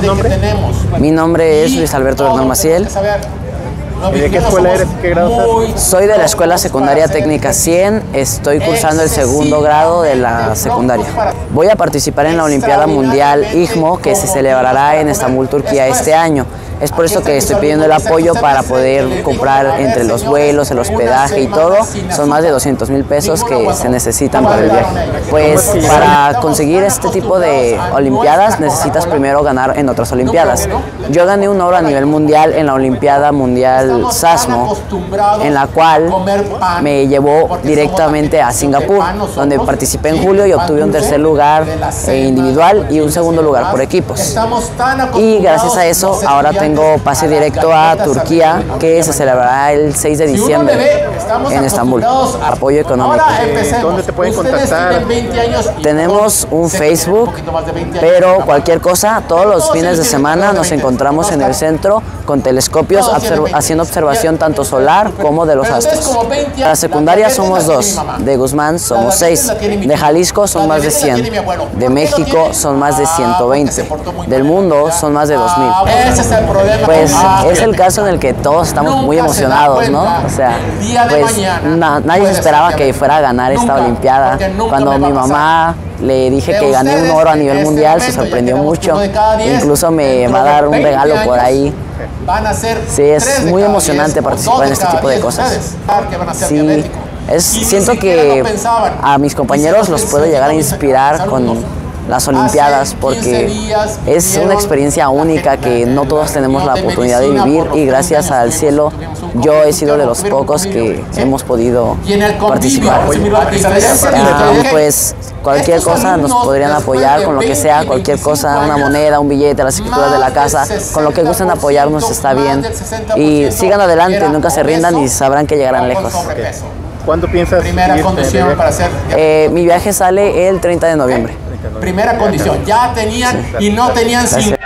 nombre? Mi nombre es Luis Alberto Bernal Maciel. ¿Y de qué escuela eres? ¿Qué grado estás? Soy de la Escuela Secundaria Técnica 100, estoy cursando el segundo grado de la secundaria. Voy a participar en la Olimpiada Mundial IGMO que se celebrará en Estambul, Turquía este año. Es por eso que estoy pidiendo el apoyo para poder comprar entre los vuelos, el hospedaje y todo. Son más de 200,000 pesos que se necesitan para el viaje. Pues para conseguir este tipo de olimpiadas necesitas primero ganar en otras olimpiadas. Yo gané un oro a nivel mundial en la Olimpiada Mundial SASMO, en la cual me llevó directamente a Singapur, donde participé en julio y obtuve un tercer lugar individual y un segundo lugar por equipos. Y gracias a eso ahora tengo pase directo a Turquía, que se celebrará el 6 de diciembre en Estambul. Apoyo económico. ¿Dónde te pueden contactar? Tenemos un Facebook, pero cualquier cosa, todos los fines de semana nos encontramos en el centro con telescopios haciendo observación tanto solar como de los astros. La secundaria somos 2, de Guzmán somos 6, de Jalisco son más de 100, de México son más de 120, del mundo son más de 2,000. Pues es el caso en el que todos estamos muy emocionados, ¿no? O sea, pues nadie se esperaba que fuera a ganar esta olimpiada. Cuando mi mamá le dije que gané un oro a nivel mundial, se sorprendió mucho. Incluso me va a dar un regalo por ahí. Sí, es muy emocionante participar en este tipo de cosas. Sí, siento que a mis compañeros los puedo llegar a inspirar con las olimpiadas, porque es una experiencia única que no todos tenemos la oportunidad de vivir, y gracias al cielo yo he sido de los pocos que hemos podido participar. Pues cualquier cosa nos podrían apoyar con lo que sea, cualquier cosa, una moneda, un billete, las escrituras de la casa, con lo que gusten apoyarnos está bien, y sigan adelante, nunca se rindan y sabrán que llegarán lejos. ¿Cuándo piensas Primera condición para hacer... Mi viaje sale el 30 de noviembre. Primera condición, ya tenían y no tenían...